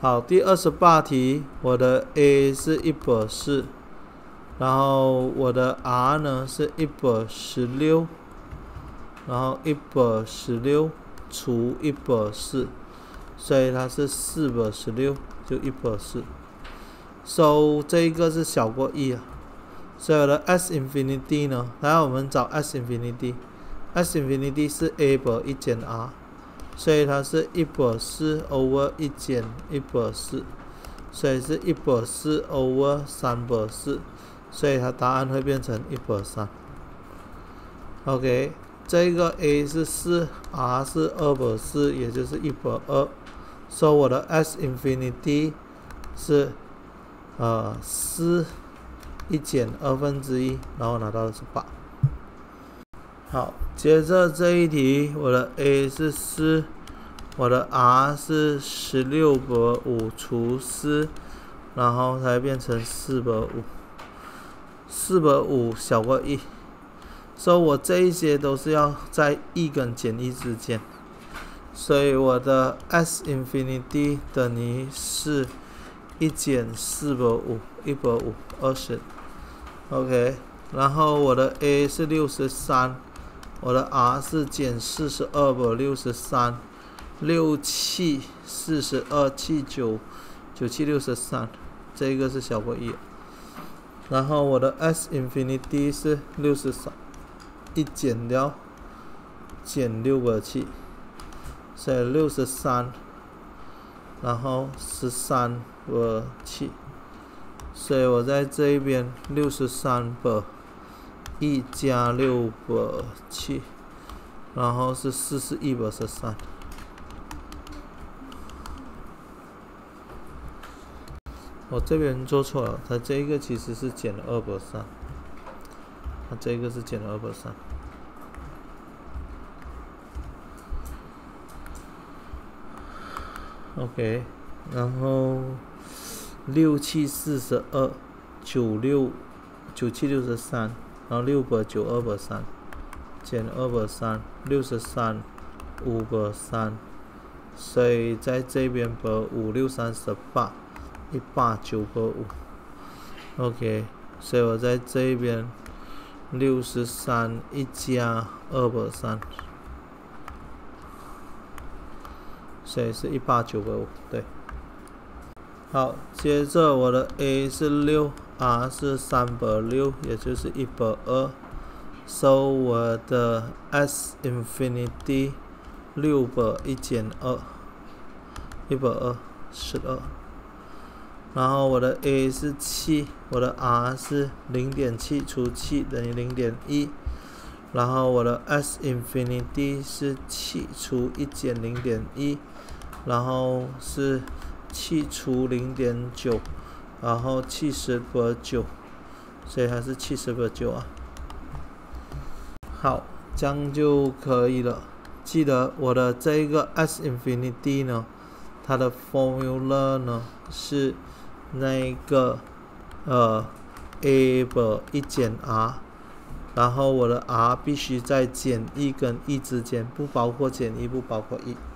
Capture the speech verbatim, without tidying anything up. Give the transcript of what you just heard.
好，第二十八题，我的 a 是一百四，然后我的 r 呢是一百十六，然后一百十六除一百四，所以它是四百十六，就一百四。So 这一个是小过一啊，所以我的 s infinity 呢，来我们找 s infinity，s infinity 是 a 百一减 r。所以它是一百四 over 一减一百四，所以是一百四 over 三百四，所以它答案会变成一百三。OK， 这个 a 是四 ，r 是二百四，也就是一百二。所以我的 s infinity 是呃四一减二分之一，然后拿到的是八。好，接着这一题，我的 a 是四，我的 r 是十六百五除四，然后才变成四百五，四百五小过一，所以我这一些都是要在一跟减一之间，所以我的 s infinity 等于是一减四百五，一百五二十 ，OK， 然后我的 a 是六十三。我的 r 是减四十二百六十三，六七四十二七九九七六十三，这个是小过一。然后我的 s infinity 是六十三，一减掉减六百七，所以六十三，然后十三百七，所以我在这一边六十三百。一加六百七，然后是四十一百十三。我这边做错了，它这个其实是减了二百三，它这个是减了二百三。OK， 然后六七四十二，九六九七六十三。然后六百九二百三，减二百三，六十三，五百三，所以在这边百五六三十八，一百九百五。OK， 所以我在这边六十三一加二百三，所以是一百九百五，对。好，接着我的 a 是六。r 是三百六，也就是一百二，所以我的 s infinity 六百一减二，一百二十二。然后我的 a 是七，我的 r 是零点七除七等于零点一，然后我的 s infinity 是七除一减零点一，然后是七除零点九。然后七十百九，所以还是七十百九啊。好，这样就可以了。记得我的这一个 s infinity 呢，它的 formula 呢是那个呃 a 百一减 r， 然后我的 r 必须在减一跟一之间，不包括减一，不包括一。